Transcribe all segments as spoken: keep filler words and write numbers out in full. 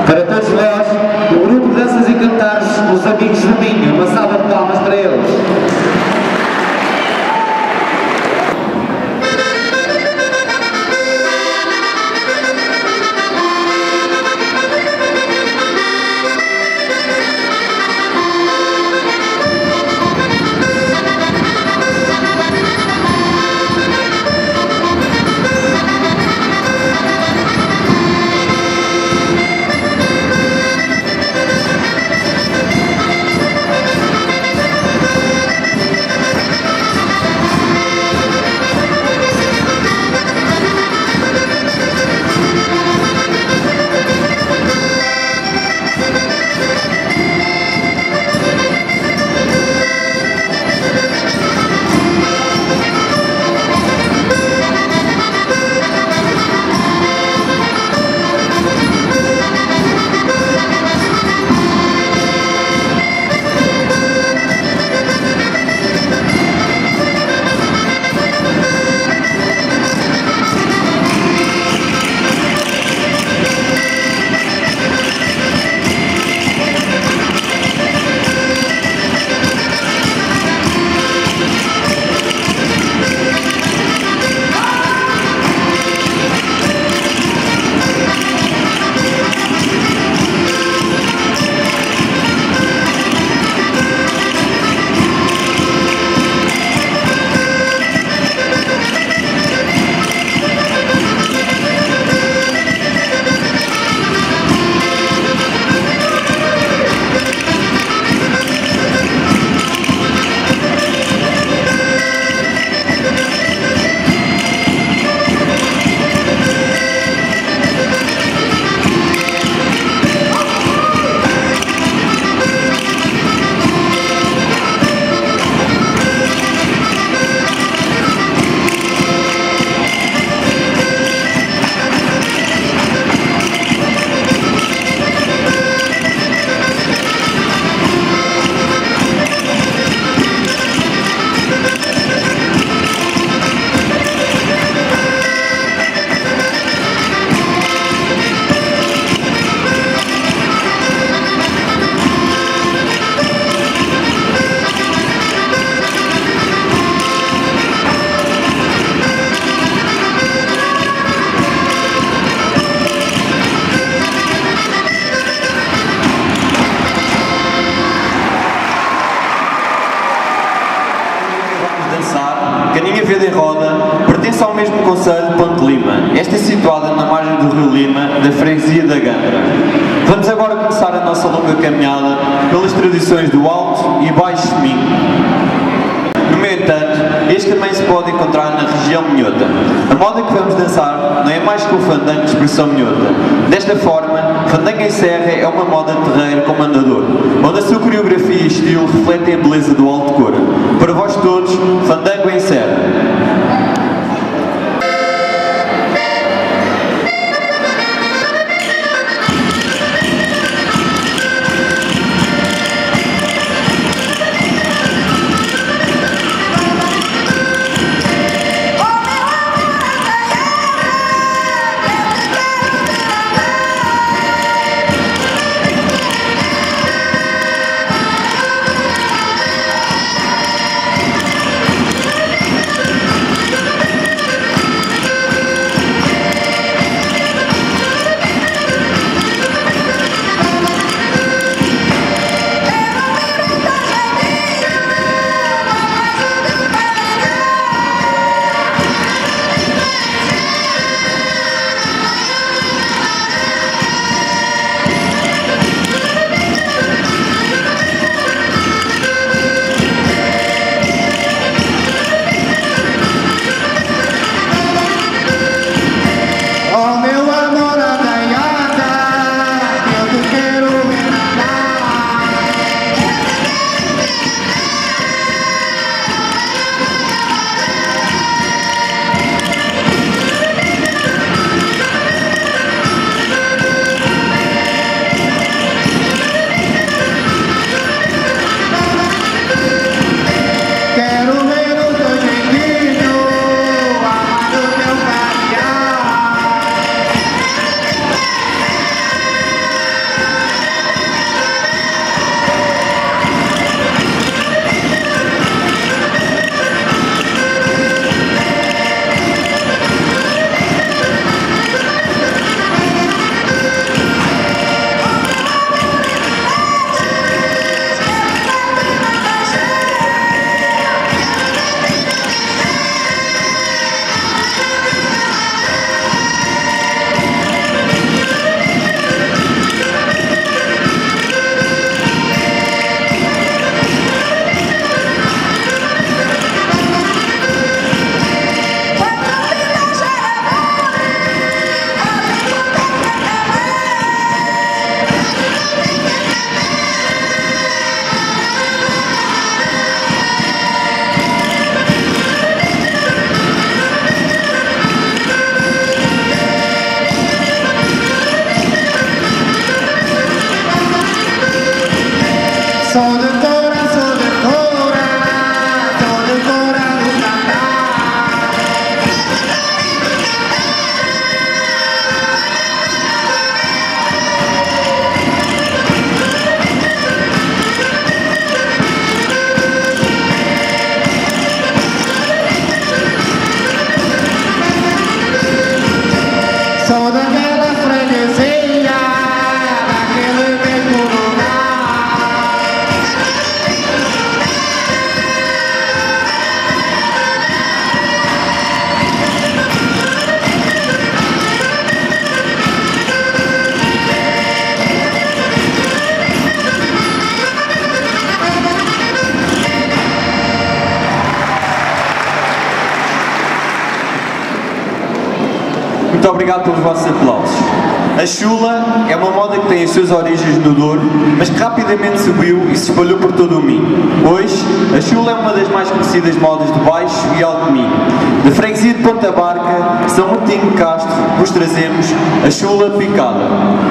Para todos nós, o grupo de danças e cantares, os amigos do Minho, uma salva de palmas para eles. Caninha Verde em Roda pertence ao mesmo concelho de Ponte Lima. Esta é situada na margem do Rio Lima, da freguesia da Gandra. Vamos agora começar a nossa longa caminhada pelas tradições do Alto e Baixo Minho. No entanto, este também se pode encontrar na região minhota. A moda que vamos dançar não é mais que o fandango de expressão minhota. Desta forma, fandango em serra é uma moda de terreiro com mandador, onde a sua coreografia e estilo refletem a beleza do Alto Cora. Para vós todos, fandango em serra. Muito obrigado pelos vossos aplausos. A chula é uma moda que tem as suas origens no Douro, mas que rapidamente subiu e se espalhou por todo o Minho. Hoje, a chula é uma das mais conhecidas modas de Baixo e Alto Minho. Da freguesia de Ponta Barca, São Martinho de Castro, vos trazemos a chula picada.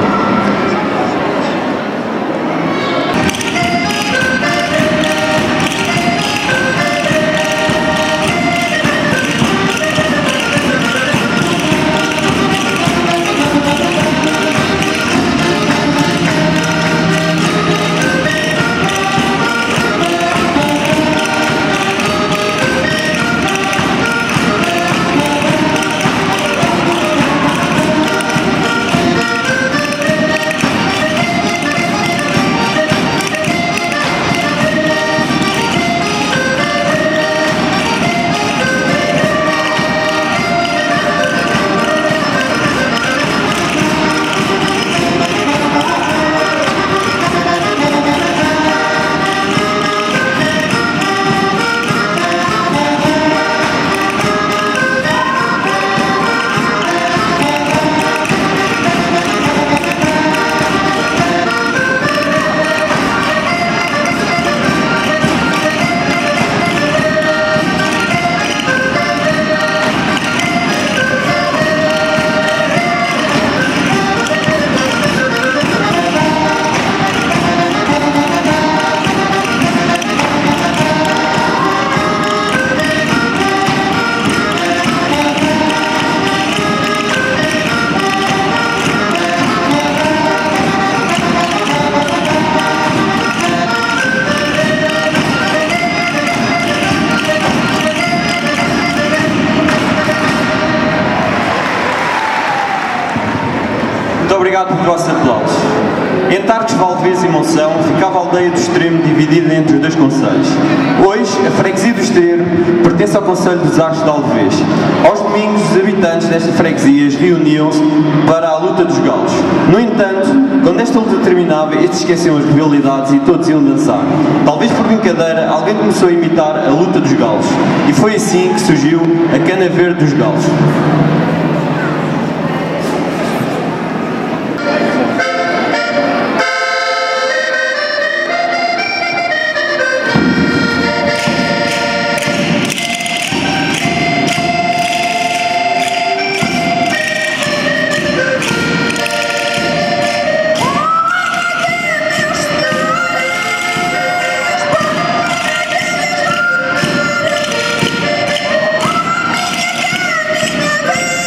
Obrigado pelos vossos aplausos. Entre Arcos, Valvez e Monção ficava a aldeia do Extremo dividida entre os dois concelhos. Hoje, a freguesia do Esteiro pertence ao concelho dos Arcos de Alvez. Aos domingos, os habitantes destas freguesias reuniam-se para a luta dos galos. No entanto, quando esta luta terminava, estes esqueciam as rivalidades e todos iam dançar. Talvez por brincadeira, alguém começou a imitar a luta dos galos. E foi assim que surgiu a cana verde dos galos. Bye.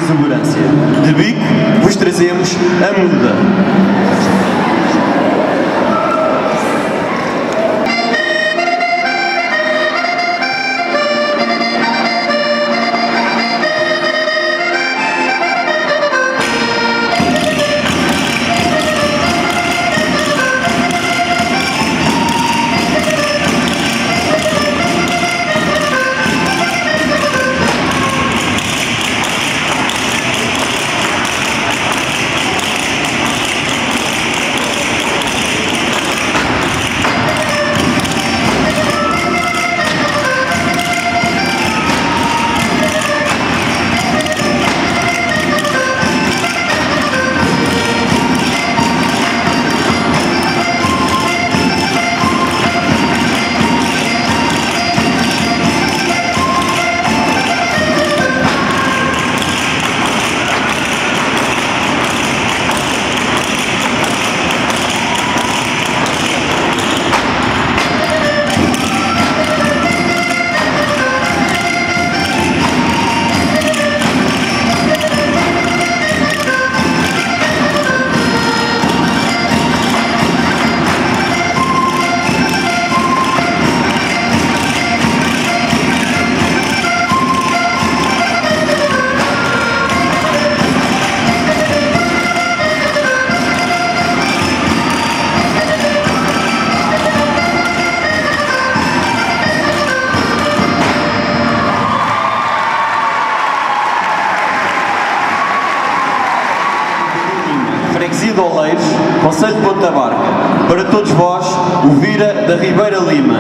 exuberância. De Bico vos trazemos a muda. Freguesia de Oleiros, Concelho de Ponta Barca. Para todos vós, o Vira da Ribeira Lima.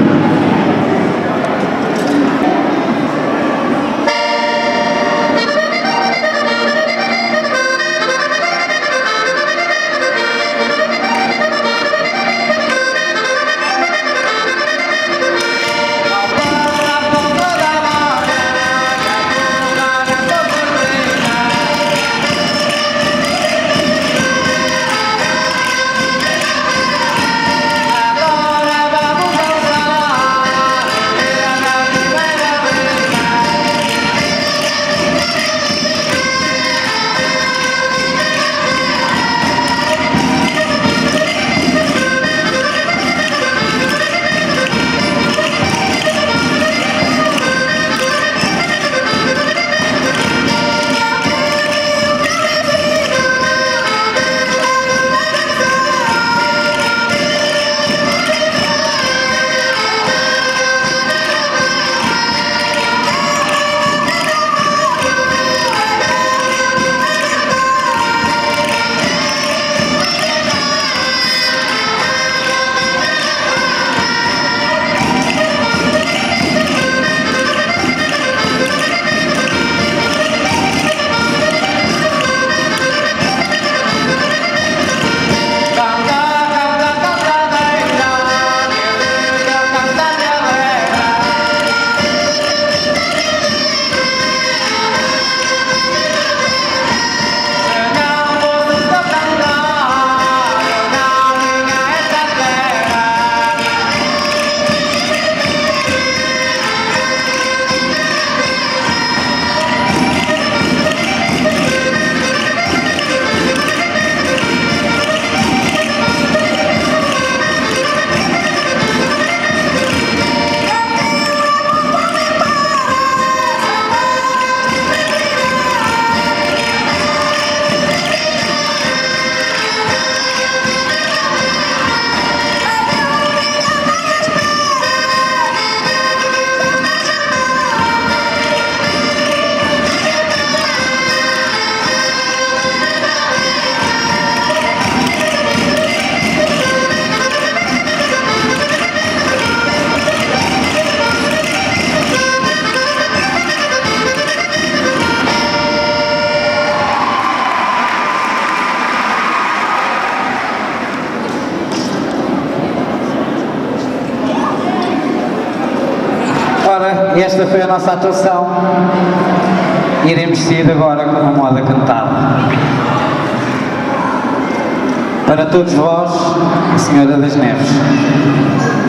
Ora, esta foi a nossa atuação. Iremos seguir agora com uma moda cantada. Para todos vós, a Senhora das Neves.